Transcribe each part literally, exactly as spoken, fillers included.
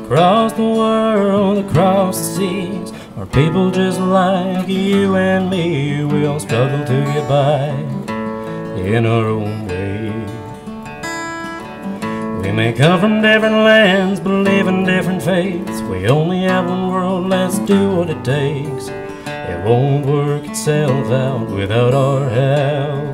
across the world, across the seas, are people just like you and me. We all struggle to get by in our own way. We may come from different lands, believe in different faiths. We only have one world, let's do what it takes. It won't work itself out without our help.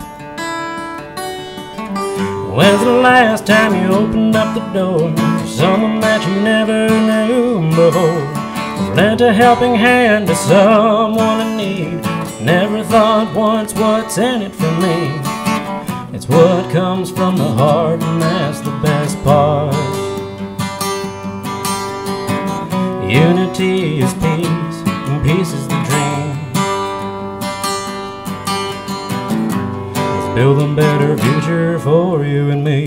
When's the last time you opened up the door to someone that you never knew before? Or lent a helping hand to someone in need? Never thought once, what's in it for me? It's what comes from the heart, and that's the best part. Unity is peace, and peace is the dream. Let's build a better future for you and me.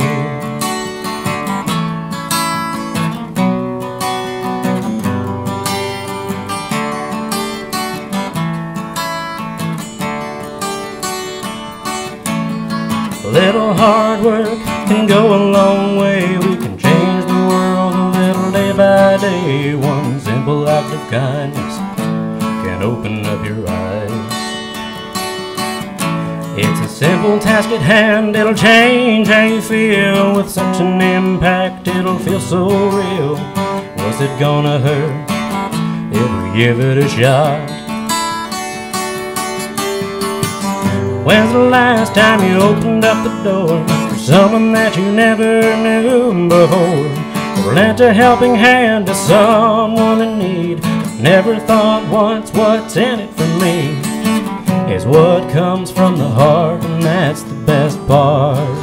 A little hard work can go a long way. We can change the world a little day by day. One simple act of kindness can open up your eyes. It's a simple task at hand, it'll change how you feel. With such an impact, it'll feel so real. What's it gonna hurt if we give it a shot? When's the last time you opened up the door for someone that you never knew before? Or lent a helping hand to someone in need? Never thought once, what's in it for me? Is what comes from the heart, and that's the best part.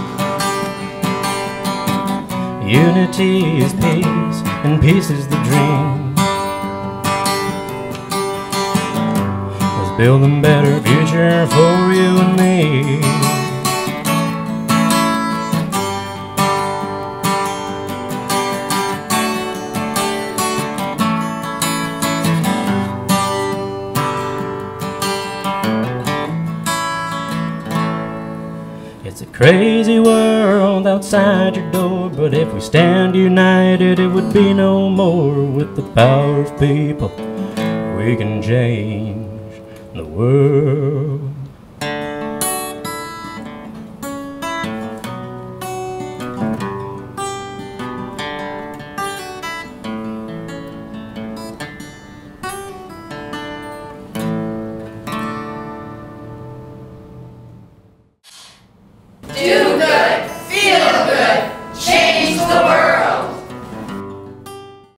Unity is peace, and peace is the dream. Build a better future for you and me. It's a crazy world outside your door, but if we stand united, it would be no more. With the power of people, we can change the world. Do good.